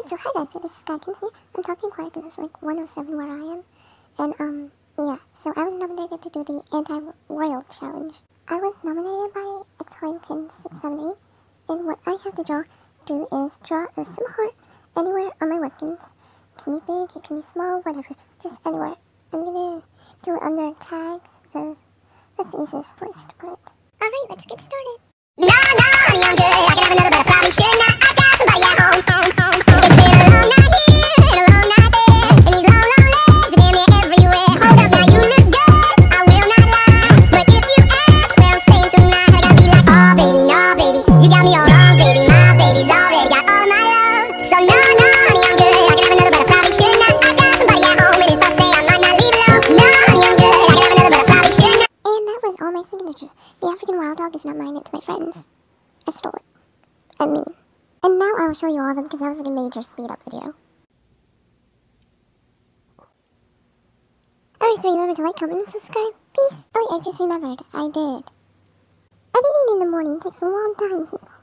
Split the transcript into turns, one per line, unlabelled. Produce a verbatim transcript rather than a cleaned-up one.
Alright, so hi guys, so this is Skykins here. I'm talking quiet because it's like one oh seven where I am. And, um, yeah, so I was nominated to do the Anti-Royal Challenge. I was nominated by Exclaimkin six seven eight, and what I have to draw, do is draw a simple heart anywhere on my weapons. It can be big, it can be small, whatever, just anywhere. I'm gonna do it under tags because that's the easiest place to put it. Alright, let's get started. No, no, honey, I'm good. I can have another, but I probably should not. I got somebody at home, home, home, home. It's been a long night here, and a long night there, and these long, long legs are damn near everywhere. Hold up, now you look good, I will not lie, but if you ask where I'm staying tonight, I gotta be like, oh baby, no baby, you got me all wrong, baby. My baby's already got all my love, so no, no, honey, I'm good. I can have another, but I probably should not. I got somebody at home, and if I stay, I might not leave alone. No, honey, I'm good. I can have another, but I probably should not. And that was all my signatures. The African wild dog is not mine, it's my friend's. I stole it. I mean. And now I will show you all of them because that was like a major speed up video. Alright, so remember to like, comment, and subscribe. Peace. Oh, I just remembered. I did. Editing in the morning takes a long time, people.